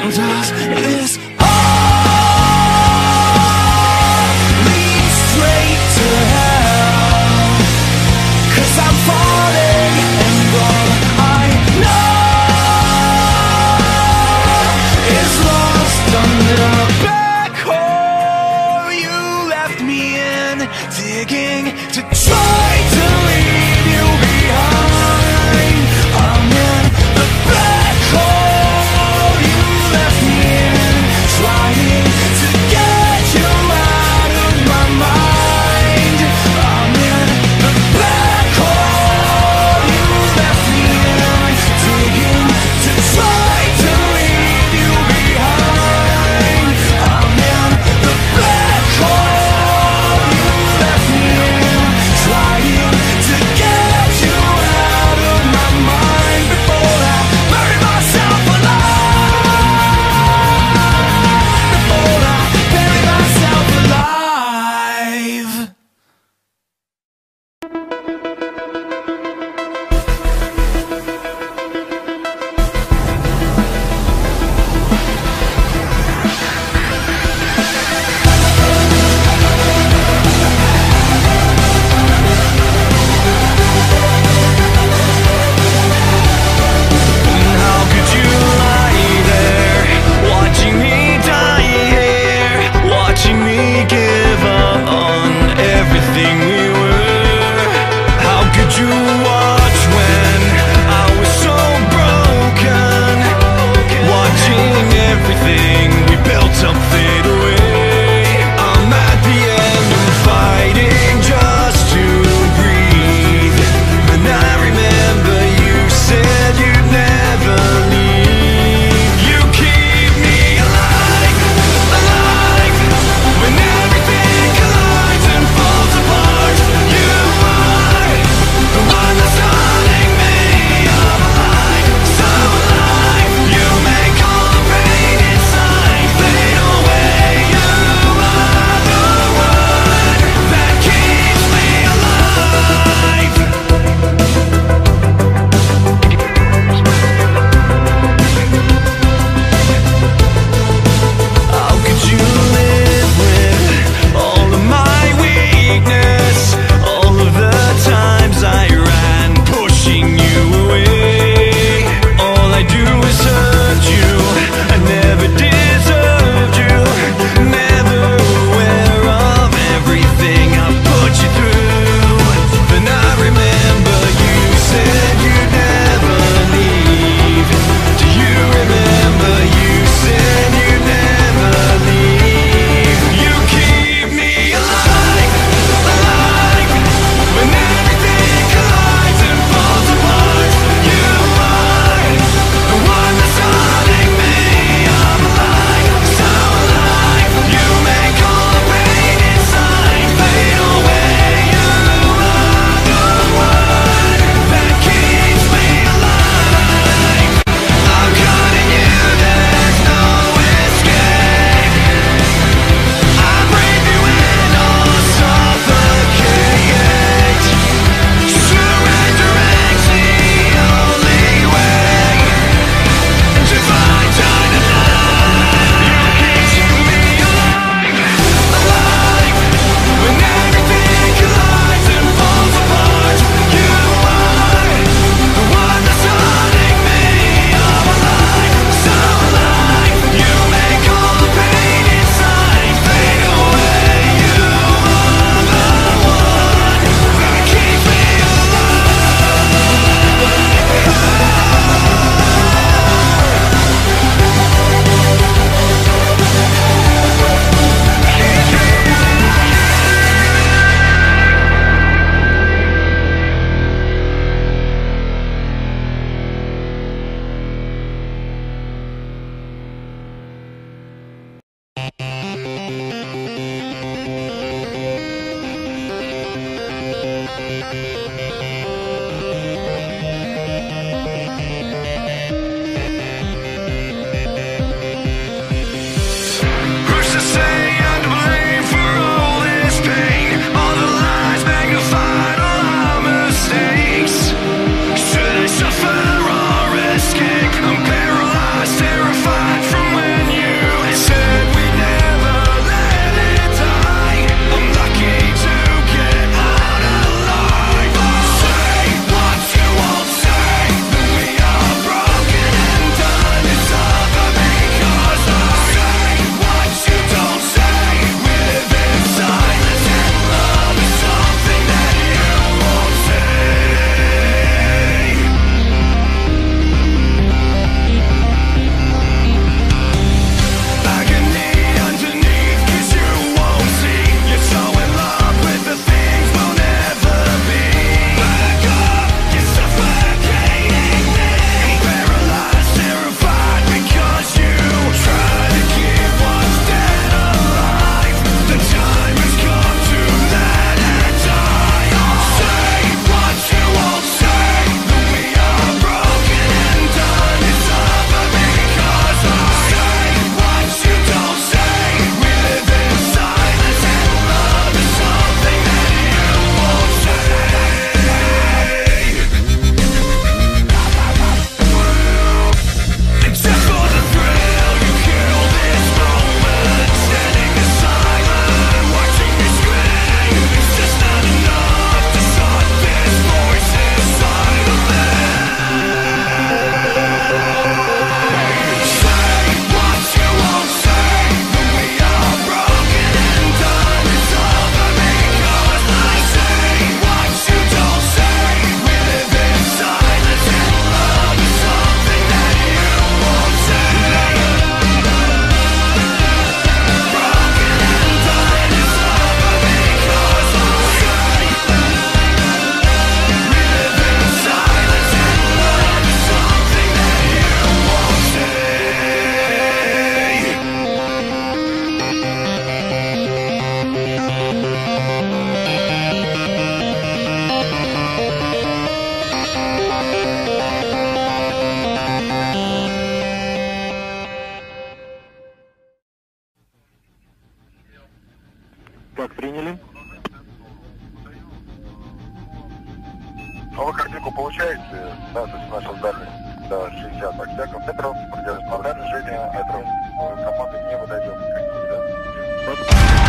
does this all lead straight to hell? 'Cause I'm falling and all I know is lost under a black hole you left me in, digging to try to leave you behind. I'm in the black hole you left me in, trying to get you out of my mind. I'm in the black hole you left me in, digging to try to leave you behind. I'm in the black hole you left me in, trying to get you out of my mind before I bury myself alive. Before I bury myself alive. How could you lie there, watching me die here, watching me give up on everything we were? How could you watch when I was so broken, watching everything we built up fade away? I'm at the end of fighting just to breathe, and I remember you said you'd never leave. You keep me alive, alive, when everything collides and falls apart. You are the one that's haunting me. I'm alive, so alive. You make all the pain inside fade away. You are the one that keeps me alive. How could you live with all of my weakness, all of the times I ran, pushing you away? All I do is hurt you, I never deserved you, never aware of everything I put you through. Then I remember you said you'd never leave. Do you remember you said you'd never leave? You keep me alive, alive, when everything collides and falls apart. You are the one that's haunting me. I'm alive, so alive. You make all the pain inside fade away. You are the one that keeps me alive. I'm cutting you, there's no escape. I breathe you in or suffocate. Surrendering's the only way to find time to live. You keep me alive, alive, when everything collides and falls apart. You are the one that's haunting me. I'm alive, so alive. You make all the pain inside fade away. You are the one that keeps me Who's to say I'm to blame for all this pain? All the lies magnified, all our mistakes. Should I suffer or escape? I'm paralyzed, terrified from where Контакт приняли. А вы картинку получаете? Да, то есть наша дальность до 60 отсеков метров, продолжаем движение, это команды не выдадем никакие, да?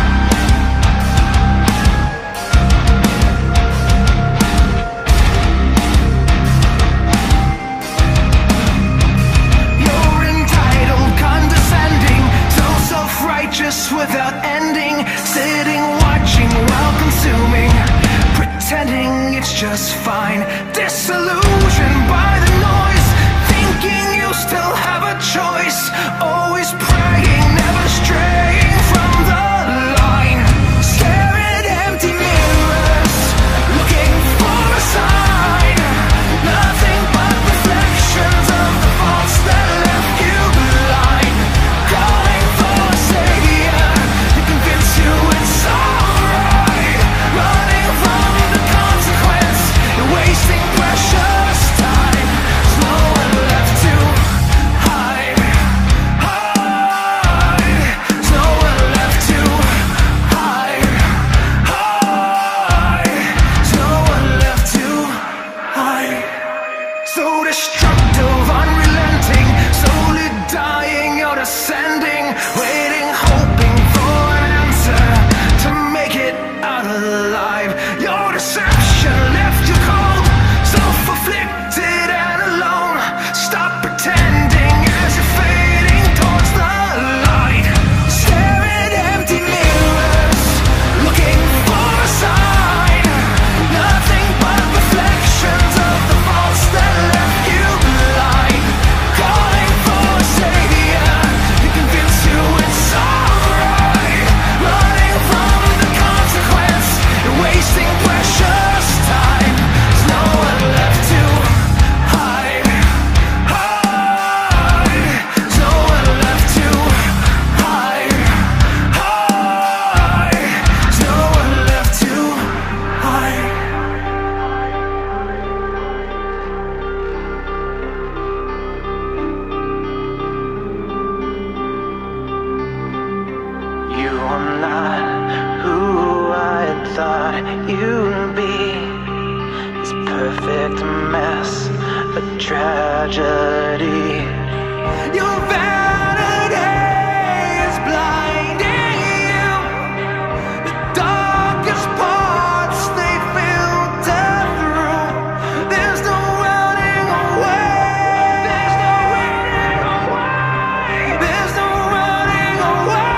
Self-righteous without ending, sitting watching while consuming, pretending it's just fine, disillusioned by the noise, thinking you still have a choice, always praying, never straying from the line, stare at empty mirrors, looking for a sign, nothing but reflections of the faults that left you blind, calling for a savior to convince you it's alright, running from the consequence, you're wasting precious time, there's no one left to hide, there's no one left to hide, there's no one left to hide, so destructive, unrelenting, slowly dying, you're descending, waiting, hoping for an answer to make it out alive. Your deception left you cold, self-afflicted and alone. Stop pretending as you're fading towards the light. Stare at empty mirrors, looking for a sign. Nothing but reflections of the faults that left you blind. Calling for a savior to convince you it's alright. Running from the consequence, you're wasting precious time. There's no one left to hide. There's no one left to hide. There's no one left to hide. You are not who I thought you'd be. This perfect mess, a tragedy. Your vanity is blinding you. The darkest parts they filter through. There's no running away. There's no running away. There's no running away.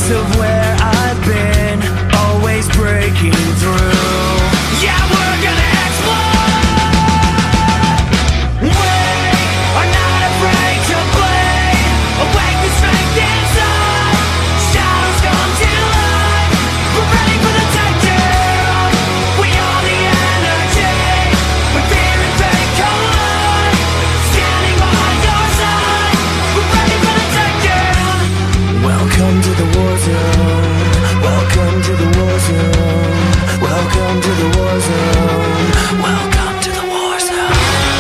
cracks of where I've been, always breaking through. Yeah, we're gonna explode. We are not afraid to bleed. Awake the strength inside. Shadows come to light. We're ready for the takedown. We are the energy. When fear and faith collide, standing by your side. We're ready for the takedown. Welcome to the war zone. Welcome to the war zone. Welcome to the war zone. Welcome to the war zone.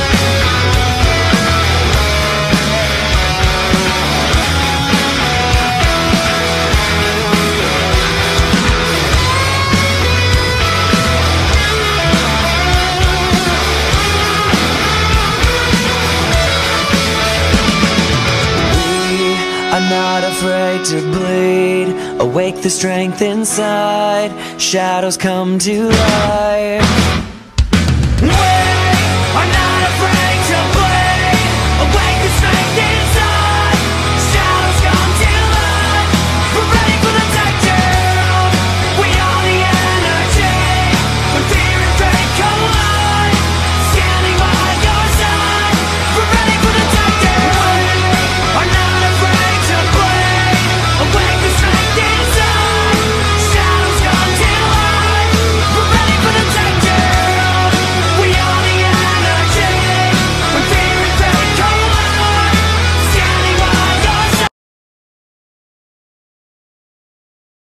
We are not afraid to bleed. Awake the strength inside. Shadows come to light. We are not